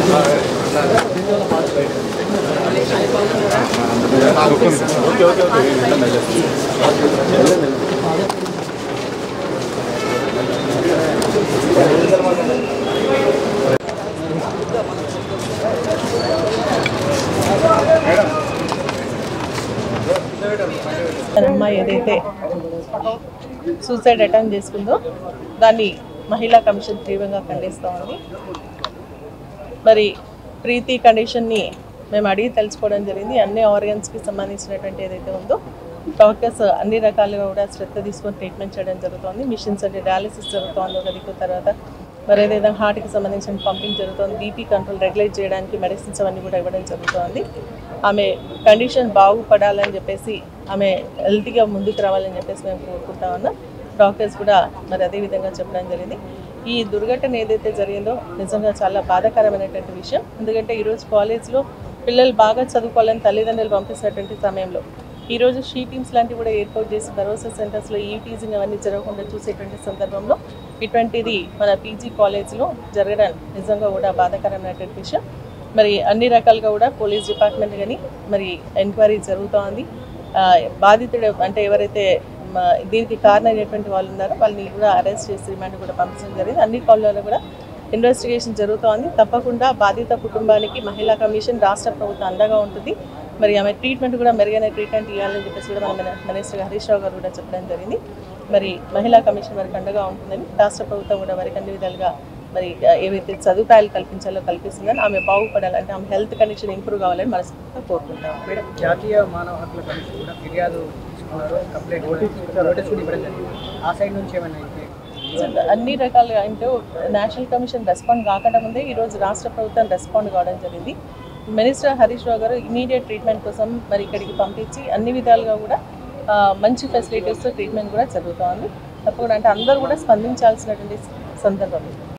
అమ్మాయి ఏదైతే suicide attempt చేసుకుందో దాన్ని మహిళా కమిషన్ తీవ్రంగా ఖండిస్తూ ఉంది. మరి ప్రీతి కండిషన్ని మేము అడిగి తెలుసుకోవడం జరిగింది. అన్ని ఆర్గన్స్కి సంబంధించినటువంటి ఏదైతే ఉందో డాక్టర్స్ అన్ని రకాలుగా కూడా శ్రద్ధ తీసుకొని ట్రీట్మెంట్ చేయడం జరుగుతుంది. మిషన్స్ అంటే డయాలిసిస్ జరుగుతుంది ఒక దిక్కు, తర్వాత మరి ఏదైనా హార్ట్కి సంబంధించిన పంపింగ్ జరుగుతుంది. బీపీ కంట్రోల్ రెగ్యులేట్ చేయడానికి మెడిసిన్స్ అవన్నీ కూడా ఇవ్వడం జరుగుతుంది. ఆమె కండిషన్ బాగుపడాలని చెప్పేసి ఆమె హెల్తీగా ముందుకు రావాలని చెప్పేసి మేము కోరుకుంటా ఉన్నాం. డాక్టర్స్ కూడా మరి అదేవిధంగా చెప్పడం జరిగింది. ఈ దుర్ఘటన ఏదైతే జరిగిందో నిజంగా చాలా బాధాకరమైనటువంటి విషయం. ఎందుకంటే ఈరోజు కాలేజ్లో పిల్లలు బాగా చదువుకోవాలని తల్లిదండ్రులు పంపిస్తున్నటువంటి సమయంలో ఈరోజు షీ టీమ్స్ లాంటివి కూడా ఏర్పాటు చేసి భరోసా సెంటర్స్లో ఈ టీజింగ్ అవన్నీ జరగకుండా చూసేటువంటి సందర్భంలో ఇటువంటిది మన పీజీ కాలేజ్లో జరగడం నిజంగా కూడా బాధాకరమైనటువంటి విషయం. మరి అన్ని రకాలుగా కూడా పోలీస్ డిపార్ట్మెంట్ కానీ మరి ఎంక్వైరీ జరుగుతోంది. బాధితుడు అంటే ఎవరైతే దీనికి కారణమైనటువంటి వాళ్ళు ఉన్నారో వాళ్ళని కూడా అరెస్ట్ చేసి రిమాండ్ కూడా పంపించడం జరిగింది. అన్ని కాలేజీలో కూడా ఇన్వెస్టిగేషన్ జరుగుతోంది. తప్పకుండా బాధిత కుటుంబానికి మహిళా కమిషన్ రాష్ట్ర ప్రభుత్వం అండగా ఉంటుంది. మరి ఆమె ట్రీట్మెంట్ కూడా మెరుగైన ట్రీట్మెంట్ ఇవ్వాలని చెప్పేసి కూడా మన మినిస్టర్ హరీష్ రావు గారు కూడా చెప్పడం జరిగింది. మరి మహిళా కమిషన్ వారికి అండగా ఉంటుందని రాష్ట్ర ప్రభుత్వం కూడా వారికి అన్ని విధాలుగా మరి ఏవైతే సదుపాయాలు కల్పించాలో కల్పిస్తుందని, ఆమె బాగుపడాలంటే ఆమె హెల్త్ కండిషన్ ఇంప్రూవ్ కావాలని మనస్ఫూర్తిగా కోరుకుంటాం. మేడం, జాతీయ మానవ హక్కుల కమిషన్ కూడా ఫిర్యాదు తీసుకున్నారు, కంప్లైంట్ నోటీస్ కూడా ఇవ్వడం జరిగింది. ఆ సైడ్ నుంచి ఏమైనా అన్ని రకాలుగా అంటే నేషనల్ కమిషన్ రెస్పాండ్ కాకుండా ముందే ఈరోజు రాష్ట్ర ప్రభుత్వం రెస్పాండ్ కావడం జరిగింది. మినిస్టర్ హరీష్ రావు గారు ఇమీడియట్ ట్రీట్మెంట్ కోసం మరి ఇక్కడికి పంపించి అన్ని విధాలుగా కూడా మంచి ఫెసిలిటీస్తో ట్రీట్మెంట్ కూడా జరుగుతూ ఉంది. తప్పకుండా అంటే అందరూ కూడా స్పందించాల్సినటువంటి సందర్భం.